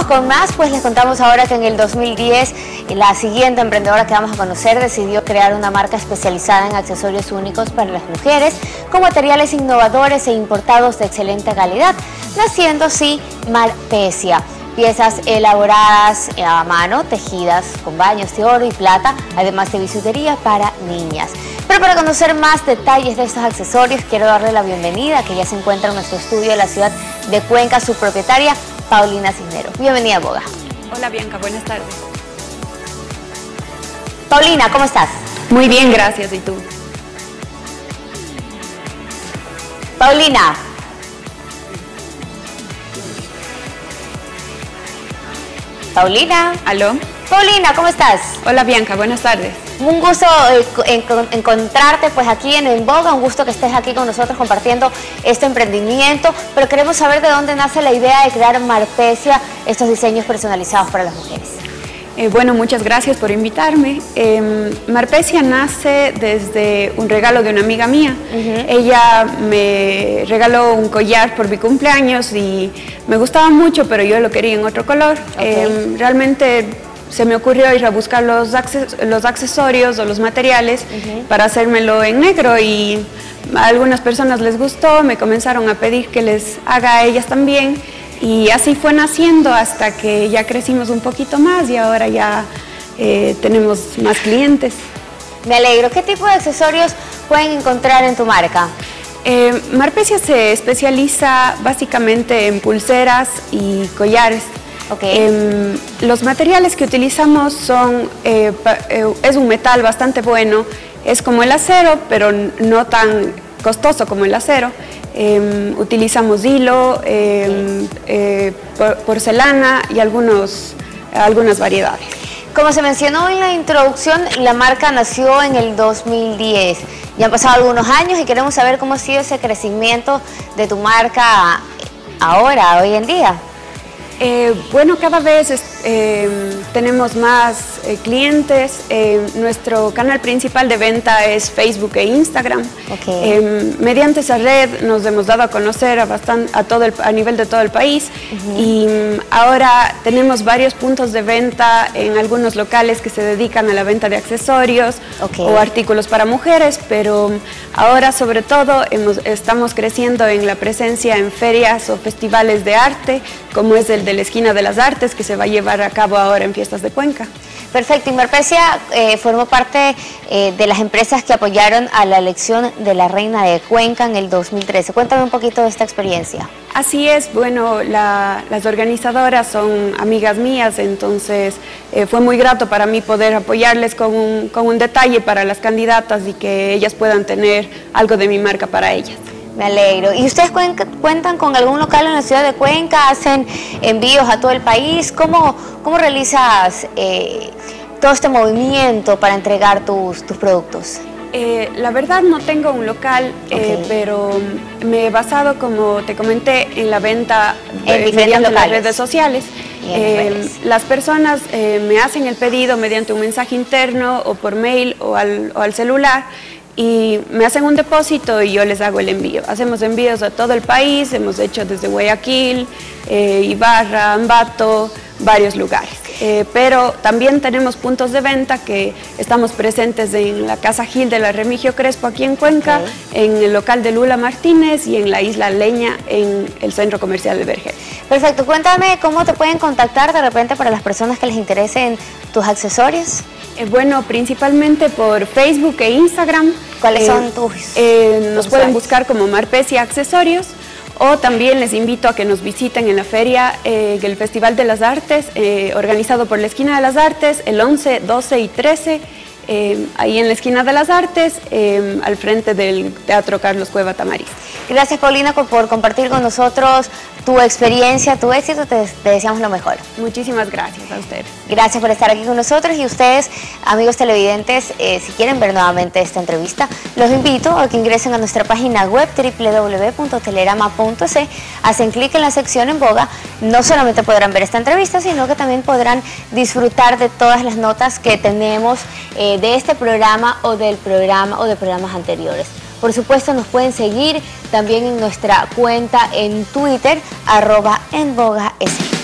con más, pues les contamos ahora que en el 2010 la siguiente emprendedora que vamos a conocer decidió crear una marca especializada en accesorios únicos para las mujeres con materiales innovadores e importados de excelente calidad, naciendo así Marpecia. Piezas elaboradas a mano, tejidas con baños de oro y plata, además de bisutería para niñas. Pero para conocer más detalles de estos accesorios, quiero darle la bienvenida, que ya se encuentra en nuestro estudio de la ciudad de Cuenca, su propietaria, Paulina Cisneros. Bienvenida a Boga. Hola Bianca, buenas tardes. Paulina, ¿cómo estás? Muy bien, gracias. ¿Y tú? Paulina. Paulina. ¿Aló? Paulina, ¿cómo estás? Hola Bianca, buenas tardes. Un gusto encontrarte pues aquí en Boga, un gusto que estés aquí con nosotros compartiendo este emprendimiento, pero queremos saber de dónde nace la idea de crear Marpecia, estos diseños personalizados para las mujeres. Bueno, muchas gracias por invitarme. Marpecia nace desde un regalo de una amiga mía. Ella me regaló un collar por mi cumpleaños y me gustaba mucho, pero yo lo quería en otro color. Realmente se me ocurrió ir a buscar los accesorios o los materiales para hacérmelo en negro y a algunas personas les gustó, me comenzaron a pedir que les haga a ellas también. Y así fue naciendo hasta que ya crecimos un poquito más y ahora ya tenemos más clientes. Me alegro. ¿Qué tipo de accesorios pueden encontrar en tu marca? Marpecia se especializa básicamente en pulseras y collares. Los materiales que utilizamos son, es un metal bastante bueno, es como el acero, pero no tan costoso como el acero. Utilizamos hilo, porcelana y algunas variedades. Como se mencionó en la introducción, la marca nació en el 2010. Ya han pasado algunos años y queremos saber cómo ha sido ese crecimiento de tu marca ahora, hoy en día. Bueno, cada vez tenemos más clientes. Nuestro canal principal de venta es Facebook e Instagram. Mediante esa red nos hemos dado a conocer a nivel de todo el país y ahora tenemos varios puntos de venta en algunos locales que se dedican a la venta de accesorios o artículos para mujeres, pero ahora sobre todo estamos creciendo en la presencia en ferias o festivales de arte, como es el de la Esquina de las Artes, que se va a llevar a cabo ahora en Fiestas de Cuenca. Perfecto. Y Marpecia formó parte de las empresas que apoyaron a la elección de la Reina de Cuenca en el 2013. Cuéntame un poquito de esta experiencia. Así es, bueno, las organizadoras son amigas mías, entonces fue muy grato para mí poder apoyarles con un detalle para las candidatas y que ellas puedan tener algo de mi marca para ellas. Me alegro. ¿Y ustedes cuentan con algún local en la ciudad de Cuenca? ¿Hacen envíos a todo el país? ¿Cómo realizas todo este movimiento para entregar tus productos? La verdad no tengo un local, pero me he basado, como te comenté, en la venta mediante las redes sociales. Las personas me hacen el pedido mediante un mensaje interno o por mail o al celular, y me hacen un depósito y yo les hago el envío. Hacemos envíos a todo el país, hemos hecho desde Guayaquil, Ibarra, Ambato, varios lugares. Pero también tenemos puntos de venta que estamos presentes en la Casa Gil de la Remigio Crespo aquí en Cuenca, en el local de Lula Martínez y en la Isla Leña en el Centro Comercial de Vergel. Perfecto. Cuéntame cómo te pueden contactar de repente para las personas que les interesen tus accesorios. Bueno, principalmente por Facebook e Instagram. ¿Cuáles son tus nos pueden buscar como Marpecia Accesorios, o también les invito a que nos visiten en la feria del Festival de las Artes, organizado por la Esquina de las Artes, el 11, 12 y 13, ahí en la Esquina de las Artes, al frente del Teatro Carlos Cueva Tamariz. Gracias, Paulina, por compartir con nosotros tu experiencia, tu éxito. Te deseamos lo mejor. Muchísimas gracias a ustedes. Gracias por estar aquí con nosotros, y ustedes, amigos televidentes, si quieren ver nuevamente esta entrevista, los invito a que ingresen a nuestra página web www.telerama.es, hacen clic en la sección en Boga. No solamente podrán ver esta entrevista, sino que también podrán disfrutar de todas las notas que tenemos de este programa o de programas anteriores. Por supuesto, nos pueden seguir también en nuestra cuenta en Twitter, @enbogas.